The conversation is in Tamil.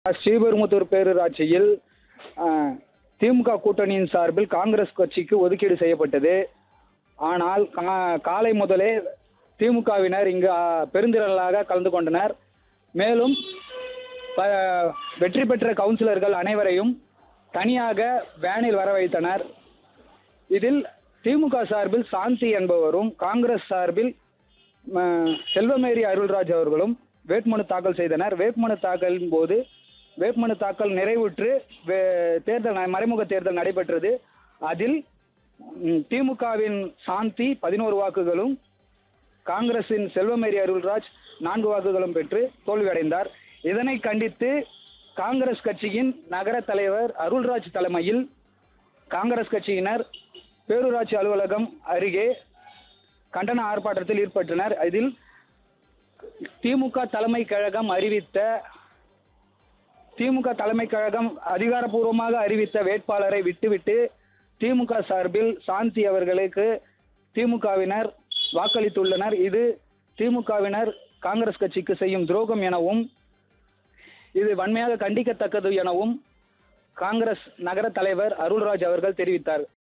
ஸ்ரீபெரும்புதூர் பேரூராட்சியில் திமுக கூட்டணியின் சார்பில் காங்கிரஸ் கட்சிக்கு ஒதுக்கீடு செய்யப்பட்டது. ஆனால் காலை முதலே திமுகவினர் இங்கு பெருந்திரளாக கலந்து கொண்டனர். மேலும் வெற்றி பெற்ற கவுன்சிலர்கள் அனைவரையும் தனியாக வேனில் வர வைத்தனர். இதில் திமுக சார்பில் சாந்தி என்பவரும் காங்கிரஸ் சார்பில் செல்வமேரி அருள்ராஜ் அவர்களும் வேட்புமனு தாக்கல் செய்தனர். வேட்புமனு தாக்கலின் போது வேட்புமனு தாக்கல் நிறைவுற்று மறைமுக தேர்தல் நடைபெற்றது. அதில் திமுகவின் சாந்தி 11 வாக்குகளும் காங்கிரசின் செல்வமேரி அருள்ராஜ் 4 வாக்குகளும் பெற்று தோல்வியடைந்தார். இதனை கண்டித்து காங்கிரஸ் கட்சியின் நகர தலைவர் அருள்ராஜ் தலைமையில் காங்கிரஸ் கட்சியினர் பேரூராட்சி அலுவலகம் அருகே கண்டன ஆர்ப்பாட்டத்தில் ஈடுபட்டனர். இதில் திமுக தலைமை கழகம் அதிகாரப்பூர்வமாக அறிவித்த வேட்பாளரை விட்டுவிட்டு திமுக சார்பில் சாந்தி அவர்களுக்கு திமுகவினர் வாக்களித்துள்ளனர். இது திமுகவினர் காங்கிரஸ் கட்சிக்கு செய்யும் துரோகம் எனவும் இது வன்மையாக கண்டிக்கத்தக்கது எனவும் காங்கிரஸ் நகர தலைவர் அருள்ராஜ் அவர்கள் தெரிவித்தார்.